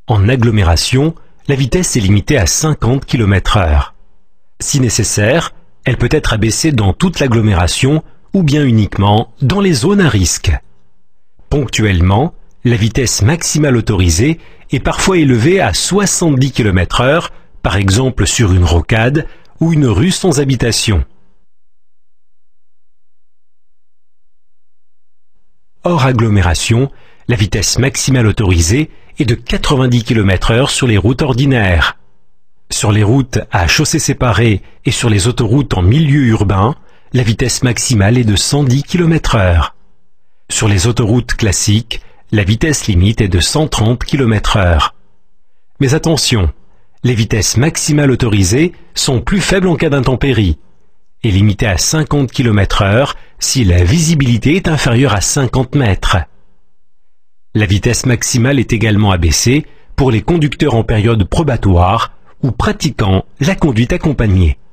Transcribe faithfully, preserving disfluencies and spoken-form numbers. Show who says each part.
Speaker 1: En agglomération, la vitesse est limitée à cinquante kilomètres heure. Si nécessaire, elle peut être abaissée dans toute l'agglomération ou bien uniquement dans les zones à risque. Ponctuellement, la vitesse maximale autorisée est parfois élevée à soixante-dix kilomètres heure, par exemple sur une rocade ou une rue sans habitation. Hors agglomération, la vitesse maximale autorisée est de quatre-vingt-dix kilomètres heure sur les routes ordinaires. Sur les routes à chaussées séparées et sur les autoroutes en milieu urbain, la vitesse maximale est de cent dix kilomètres heure. Sur les autoroutes classiques, la vitesse limite est de cent trente kilomètres heure. Mais attention, les vitesses maximales autorisées sont plus faibles en cas d'intempéries et limitées à cinquante kilomètres heure si la visibilité est inférieure à cinquante mètres. La vitesse maximale est également abaissée pour les conducteurs en période probatoire ou pratiquant la conduite accompagnée.